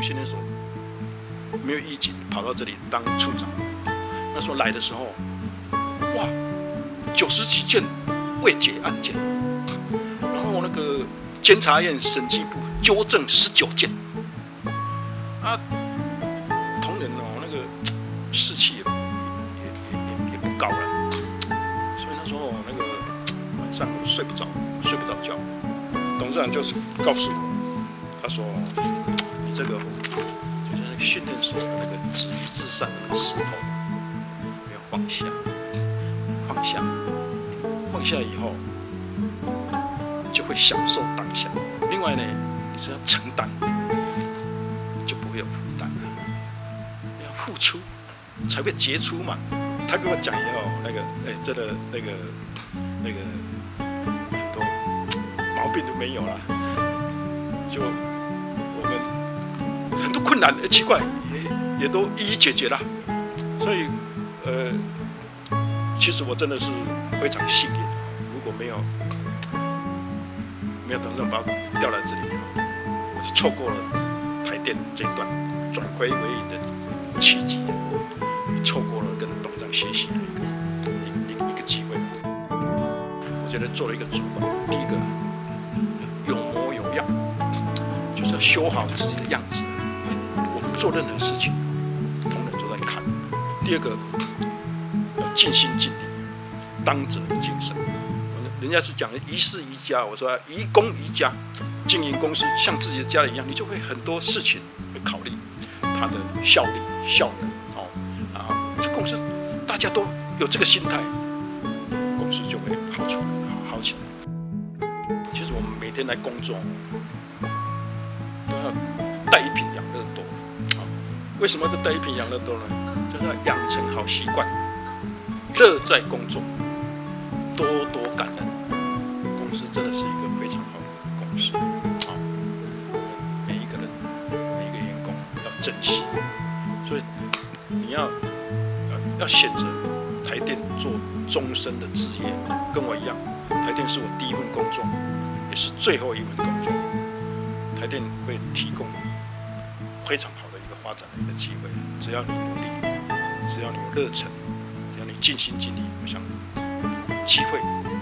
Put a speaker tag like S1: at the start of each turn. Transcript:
S1: 训练所没有预警，跑到这里当处长。那时候来的时候，哇，90几件未解案件，然后那个监察院审计部纠正19件，啊，同仁哦那个士气也不高了，所以那时候那个晚上睡不着觉。董事长就是告诉我，他说你这个就是那个训练所的那个止于至善的那个石头，要放下，放下以后就会享受当下。另外呢，你只要承担，就不会有负担了。你要付出，才会结出嘛。他跟我讲以后，真的那个很多毛病都没有了。就我们很多困难，奇怪也都一一解决了。所以其实我真的是非常幸运。如果没有董事长把我调来这里，我是错过了台电这一段转亏为盈的契机，错过了跟董事长学习的一个机会。我觉得做了一个主管，第一个有模有样，就是要修好自己的样子。我们做任何事情，同仁都在看。第二个要尽心尽力，当责的精神。人家是讲宜事宜家，我说宜公宜家，经营公司像自己的家里一样，你就会很多事情会考虑它的效率、效能这公司大家都有这个心态，公司就会好起来。其实我们每天来工作，都要带一瓶养乐多。为什么是带一瓶养乐多呢？就是要养成好习惯，乐在工作，多多感恩。公司真的是一个非常好的公司，每一个人、每一个员工要珍惜。所以你要选择台电做终身的职业，跟我一样，台电是我第一份工作，也是最后一份工作。台电会提供非常好的一个发展的一个机会，只要你努力，只要你有热忱，只要你尽心尽力，我想机会